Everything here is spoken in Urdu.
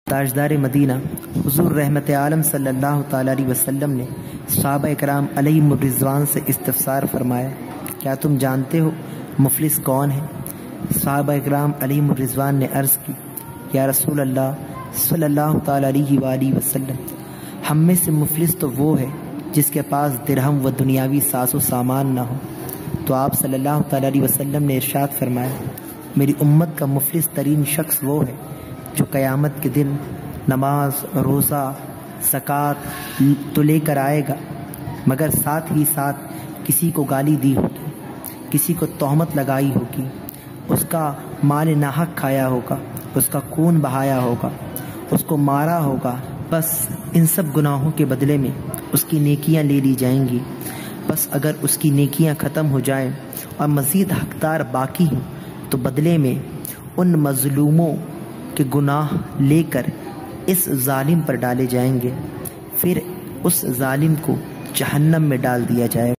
تاجدار مدینہ حضور رحمت عالم صلی اللہ تعالیٰ علیہ وسلم نے صحابہ اکرام علیہم الرضوان سے استفسار فرمایا، کیا تم جانتے ہو مفلس کون ہے؟ صحابہ اکرام علیہم الرضوان نے عرض کی، یا رسول اللہ صلی اللہ تعالیٰ علیہ وآلہ وسلم، ہم میں سے مفلس تو وہ ہے جس کے پاس درہم و دنیاوی ساز و سامان نہ ہو۔ تو آپ صلی اللہ تعالیٰ علیہ وسلم نے ارشاد فرمایا، میری امت کا مفلس ترین شخص وہ ہے جو قیامت کے دن نماز، روزہ، زکوٰۃ تو لے کر آئے گا، مگر ساتھ ہی ساتھ کسی کو گالی دی ہوگی، کسی کو تہمت لگائی ہوگی، اس کا مال ناحق کھایا ہوگا، اس کا خون بہایا ہوگا، اس کو مارا ہوگا۔ بس ان سب گناہوں کے بدلے میں اس کی نیکیاں لے لی جائیں گی۔ بس اگر اس کی نیکیاں ختم ہو جائیں اور مزید حقدار باقی ہوں تو بدلے میں ان مظلوموں کے گناہ لے کر اس ظالم پر ڈالے جائیں گے، پھر اس ظالم کو جہنم میں ڈال دیا جائے گا۔